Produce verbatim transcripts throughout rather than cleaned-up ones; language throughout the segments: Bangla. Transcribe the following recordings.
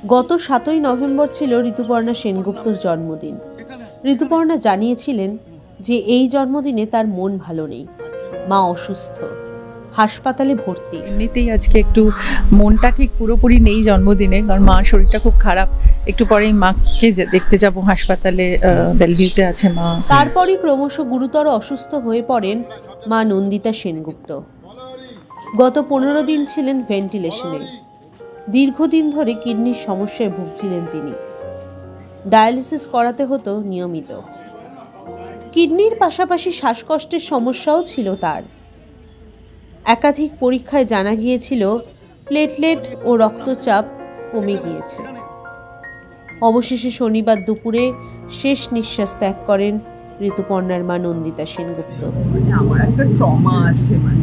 গত সাতই নভেম্বর ছিল ঋতুপর্ণা সেনগুপ্তর জন্মদিন। ঋতুপর্ণা জানিয়েছিলেন যে এই জন্মদিনে তার মন ভালো নেই, মা অসুস্থ, হাসপাতালে ভর্তি। এমনিতেই আজকে একটু মনটা ঠিক পুরোপুরি নেই জন্মদিনে, কারণ মার শরীরটা খুব খারাপ। একটু পরেই মাকে দেখতে যাব হাসপাতালে, বেলভিউতে আছে মা। তারপরই ক্রমশ গুরুতর অসুস্থ হয়ে পড়েন মা নন্দিতা সেনগুপ্ত। গত পনেরো দিন ছিলেন ভেন্টিলেশনে। দীর্ঘদিন ধরে কিডনির সমস্যায় ভুগছিলেন তিনি। ডায়ালিসিস করাতে হতো নিয়মিত। কিডনির পাশাপাশি শ্বাসকষ্টের সমস্যাও ছিল তার। একাধিক পরীক্ষায় জানা গিয়েছিল প্লেটলেট ও রক্তচাপ কমে গিয়েছে। অবশেষে শনিবার দুপুরে শেষ নিঃশ্বাস ত্যাগ করেন ঋতুপর্ণার মা নন্দিতা সেনগুপ্ত। আমার একটা ট্রমা আছে, মানে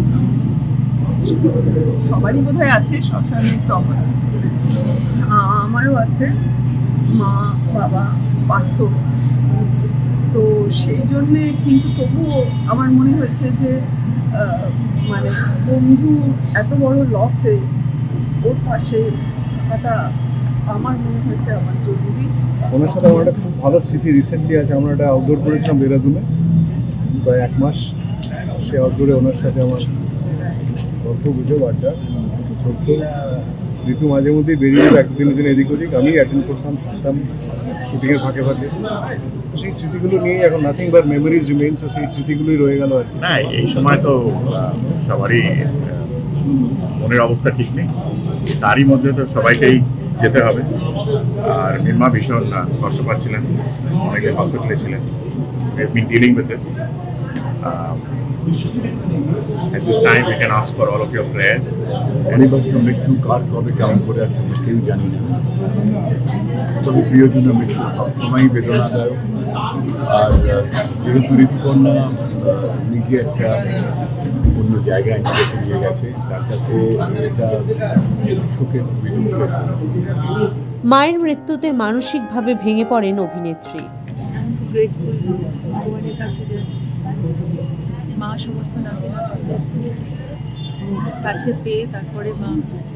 সবারই বোধহয় আছে শ্মশানের ট্রমা, আমারও আছে। মা বাবা পার্থ, তো সেই জন্যে কিন্তু তবুও আমার মনে হয়েছে যে মানে বন্ধু এত বড় লসে ওর পাশে থাকাটা আমার মনে হয়েছে আমার জরুরি। ওনার সাথে আমার একটা খুব ভালো স্মৃতি রিসেন্টলি আছে। আমরা একটা আউটডোর করেছিলাম দেরাদুনে, প্রায় এক মাস। সে আউটডোরে ওনার সাথে আমার গল্প গুজব আড্ডা ছোট্ট। ঋতু মাঝে মধ্যেই বেরিয়ে যেত একদিনের জন্য এদিক ওদিক, আমি অ্যাটেন্ড করতাম, থাকতাম শুটিংয়ের ফাঁকে ফাঁকে। সেই স্মৃতিগুলো নিয়ে এখন নাথিং বাট মেমোরিজ রিমেইনস, সেই স্মৃতিগুলোই রয়ে গেল আর কি। না, এই সময় তো সবারই মনের অবস্থা ঠিক নেই, তারই মধ্যে তো সবাইকেই যেতে হবে। আর নির্মা ভীষণ কষ্ট পাচ্ছিলেন, অনেকে হসপিটালে ছিলেন। We have been dealing with this. Um, at this time we can ask for all of your prayers. অনিবার্য মৃত্যু কার কবে কেমন করে আসলে কেউ জানি না, তবে প্রিয়জনের মৃত্যু সবসময়ই বেদনাদায়ক। আর যেহেতু ঋতুপর্ণা নিজে একটা অন্য জায়গায় নিজে ফিরিয়ে গেছে, তার কাছে এটা শোকের বিরুদ্ধে। মায়ের মৃত্যুতে মানসিকভাবে ভেঙে পড়েন অভিনেত্রী। ভগবানের কাছে যে মা সমস্ত নাকি কাছে পেয়ে তারপরে মা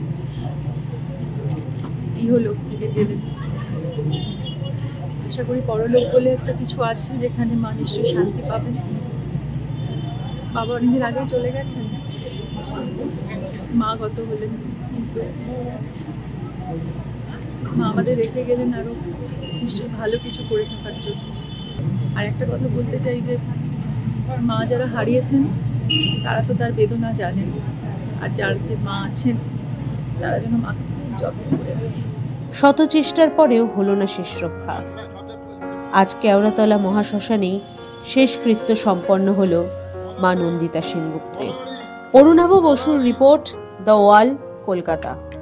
ইহলোক থেকে গেলেন। আশা করি পরলোক বলে একটা কিছু আছে যেখানে মা নিশ্চয়ই শান্তি পাবেন। বাবা অনেকদিন আগেই চলে গেছেন, মা গত হলেন, কিন্তু মা আমাদের রেখে গেলেন আরো নিশ্চয়ই ভালো কিছু করে থাকার জন্য। আর একটা কথা বলতে চাই যে মা যারা হারিয়েছেন তারা তো তার বেদনা জানেন, আর যাদের মা আছেন তারা যেন মাকে যত্ন করে রাখে। শত চেষ্টার পরেও হলো না শেষ রক্ষা। আজ কেওড়াতলা মহাশ্মশানেই শেষকৃত্য সম্পন্ন হল মা নন্দিতা সেনগুপ্তের। অরুণাভ বসুর রিপোর্ট, দ্য ওয়াল, কলকাতা।